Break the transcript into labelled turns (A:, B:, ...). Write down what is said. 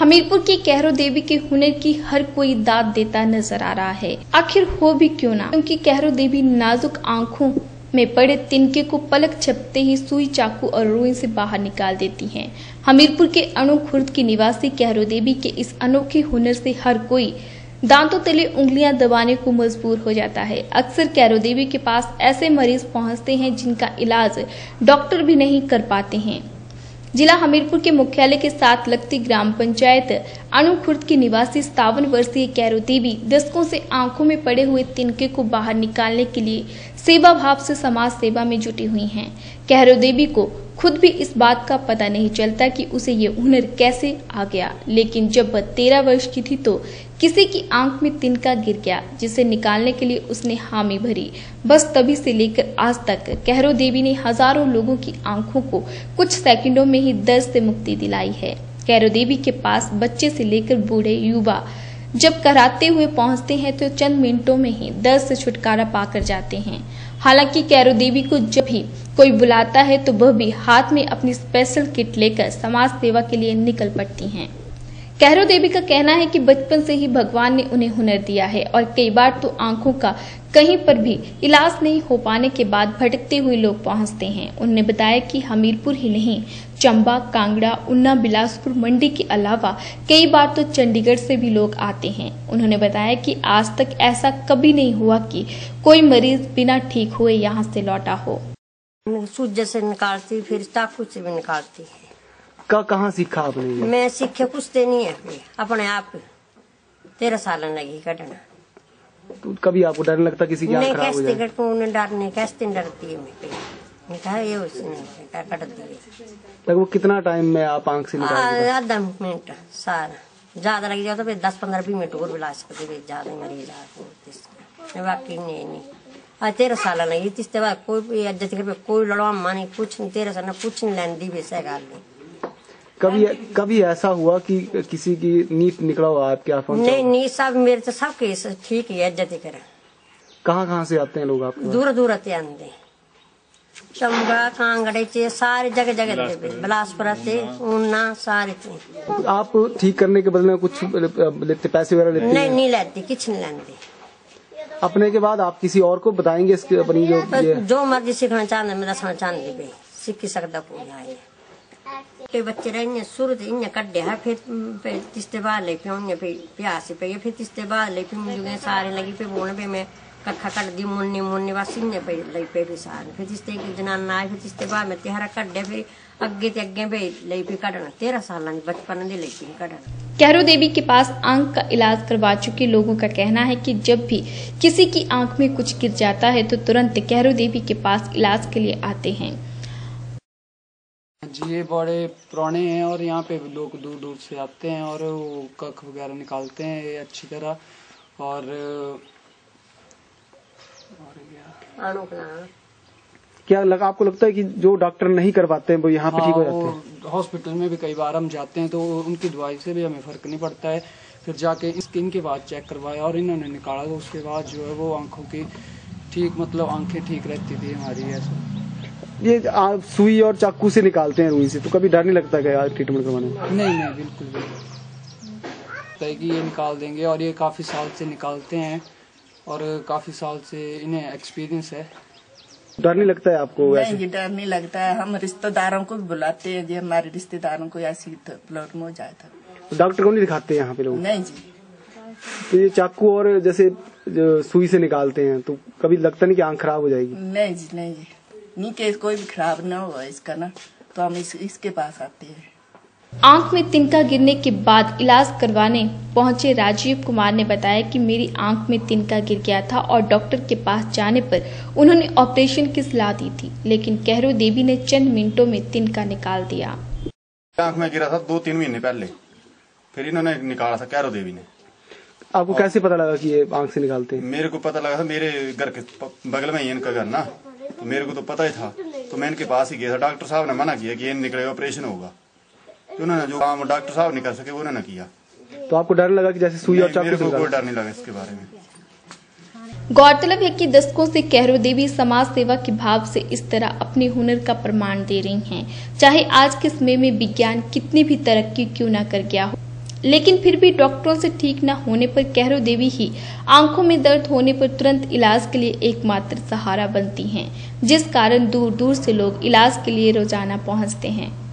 A: हमीरपुर की कैरो देवी के हुनर की हर कोई दाद देता नजर आ रहा है। आखिर हो भी क्यों ना, क्योंकि कैरो देवी नाजुक आंखों में पड़े तिनके को पलक झपकते ही सुई, चाकू और रुई से बाहर निकाल देती हैं। हमीरपुर के अणु खुर्द की निवासी कैरो देवी के इस अनोखे हुनर से हर कोई दांतों तले उंगलियां दबाने को मजबूर हो जाता है। अक्सर कैरो देवी के पास ऐसे मरीज पहुंचते हैं जिनका इलाज डॉक्टर भी नहीं कर पाते हैं। जिला हमीरपुर के मुख्यालय के साथ लगती ग्राम पंचायत अणु खुर्द की निवासी 57 वर्षीय कैरो देवी दशकों से आंखों में पड़े हुए तिनके को बाहर निकालने के लिए सेवा भाव से समाज सेवा में जुटी हुई हैं। कैरो देवी को खुद भी इस बात का पता नहीं चलता कि उसे ये हुनर कैसे आ गया, लेकिन जब वह 13 वर्ष की थी तो किसी की आंख में तिनका गिर गया, जिसे निकालने के लिए उसने हामी भरी। बस तभी से लेकर आज तक कैरो देवी ने हजारों लोगों की आंखों को कुछ सेकंडों में ही दर्द से मुक्ति दिलाई है। कैरो देवी के पास बच्चे से लेकर बूढ़े युवा जब कराते हुए पहुंचते हैं तो चंद मिनटों में ही दर्द से छुटकारा पाकर जाते हैं। हालांकि कैरो देवी को जब भी कोई बुलाता है तो वह भी हाथ में अपनी स्पेशल किट लेकर समाज सेवा के लिए निकल पड़ती हैं। कैरो देवी का कहना है कि बचपन से ही भगवान ने उन्हें हुनर दिया है और कई बार तो आंखों का कहीं पर भी इलाज नहीं हो पाने के बाद भटकते हुए लोग पहुंचते हैं। उन्होंने बताया कि हमीरपुर ही नहीं, चंबा, कांगड़ा, उन्ना, बिलासपुर, मंडी के अलावा कई बार तो चंडीगढ़ से भी लोग आते हैं। उन्होंने बताया कि आज तक ऐसा कभी नहीं हुआ कि कोई मरीज बिना ठीक हुए यहाँ से लौटा हो।
B: सूजे से निकालती, फिर चाकू से भी निकालती है।
C: कहाँ सीखा आपने?
B: मैं सीखे कुछ तो नहीं है, अपने आप 13 साल लगी कटना।
C: तो कभी आपको डर लगता किसी की आंख खराब हो जाए?
B: नहीं, डरने कैसे डरती है मैं कहा ये उसने कट दी।
C: लगभग कितना टाइम में आप आंख से निकाल?
B: आधा मिनट सारा ज्यादा लग जाता तो 10-15-20 मिनट और बिला सकते, ज्यादा मरीज आते बाकी नहीं। आज 13 साल लगी, तीसरे बाद कोई इज्जत कर कोई लड़वा मानी कुछ नहीं, 13 साल कुछ नहीं लैंदी वैसे गाल नहीं।
C: कभी ऐसा हुआ कि किसी की नींद निकला हुआ आपके आस?
B: नहीं, सब मेरे तो सब केस ठीक है, इज्जत करे।
C: कहाँ से आते हैं लोग आपके?
B: दूर आते आंदे, चंबा, कांगड़े चे सारे जगह बिलासपुर आते, ऊना सारे।
C: आप ठीक करने के बदले में कुछ लेते, पैसे वगैरह लेते?
B: नहीं लेते, कुछ नहीं लेते।
C: अपने के बाद आप किसी और को बताएंगे इसकी अपनी
B: जो मर्जी सीखना चाहते मैं दसना चाहते सीख सकता कोई आए। बच्चे रहे शुरू इन कड्डे है, फिर तीसरे बाद ले फिर प्यास पे, फिर तीसरे बाद ले फिर सारे लगी पे बोलने पे मैं कखा कट दी मुन्नी बस इन पे ले पे भी सारे, फिर तीसरे की जनाना आए, फिर तीसरे बाद में तिहारा कड्डे, फिर अगे पे ले पे कटना 13 साल बचपन दे ले कटना।
A: कैरो देवी के पास आंख का इलाज करवा चुके लोगों का कहना है कि जब भी किसी की आंख में कुछ गिर जाता है तो तुरंत कैरो देवी के पास इलाज के लिए आते हैं।
D: जी ये बड़े पुराने हैं और यहाँ पे लोग दूर दूर से आते हैं और वो कख वगैरह निकालते हैं अच्छी तरह। और
C: क्या लगा आपको लगता है कि जो डॉक्टर नहीं करवाते हैं वो यहाँ पे ठीक हो जाते हैं?
D: हॉस्पिटल में भी कई बार हम जाते हैं तो उनकी दवाई से भी हमें फर्क नहीं पड़ता है। फिर जाके स्किन के बाद चेक करवाया और इन्होंने निकाला तो उसके बाद जो है वो आंखों की ठीक मतलब आंखें ठीक रहती थी हमारी। ऐसा
C: ये सुई और चाकू से निकालते हैं रुई से, तो कभी डर नहीं लगता क्या ट्रीटमेंट करवाने में?
D: नहीं बिल्कुल भी कि ये निकाल देंगे और ये काफी साल से निकालते हैं और काफी साल से इन्हें एक्सपीरियंस है।
C: डर नहीं लगता है आपको?
E: नहीं जी, डर नहीं लगता है। हम रिश्तेदारों को बुलाते हैं, जी हमारे रिश्तेदारों को ऐसी प्रॉब्लम हो जाए था।
C: डॉक्टर को नहीं दिखाते यहाँ पे लोग?
E: नहीं जी।
C: तो ये चाकू और जैसे सुई से निकालते हैं तो कभी लगता नहीं कि आंख खराब हो जाएगी?
E: नहीं जी, नहीं जी, नहीं केस कोई भी खराब ना हुआ इसका ना, तो हम इसके पास आते हैं।
A: आंख में तिनका गिरने के बाद इलाज करवाने पहुंचे राजीव कुमार ने बताया कि मेरी आंख में तिनका गिर गया था और डॉक्टर के पास जाने पर उन्होंने ऑपरेशन की सलाह दी थी, लेकिन कैरो देवी ने चंद मिनटों में तिनका निकाल दिया।
F: आंख में गिरा था 2-3 महीने पहले, फिर इन्होंने निकाला था कैरो देवी ने।
C: आपको कैसे पता लगा कि ये आंख से निकालते हैं?
F: मेरे को पता लगा था, मेरे घर के बगल में ही इनका घर ना, तो मेरे को तो पता ही था, तो मैं इनके पास ही गया था। डॉक्टर साहब ने मना किया कि ये निकलेगा, ऑपरेशन होगा, तो उन्होंने जो काम डॉक्टर साहब नहीं कर सके वो उन्होंने किया।
C: तो आपको डर लगा कि जैसे सुई और चाकू?
F: मेरे को कोई डर नहीं लगा इसके बारे में।
A: गौरतलब है कि दशकों से कैरो देवी समाज सेवा के भाव से इस तरह अपने हुनर का प्रमाण दे रही हैं, चाहे आज के समय में विज्ञान कितनी भी तरक्की क्यों न कर गया हो। लेकिन फिर भी डॉक्टरों से ठीक न होने पर कहरो देवी ही आंखों में दर्द होने पर तुरंत इलाज के लिए एकमात्र सहारा बनती हैं, जिस कारण दूर दूर से लोग इलाज के लिए रोजाना पहुंचते हैं।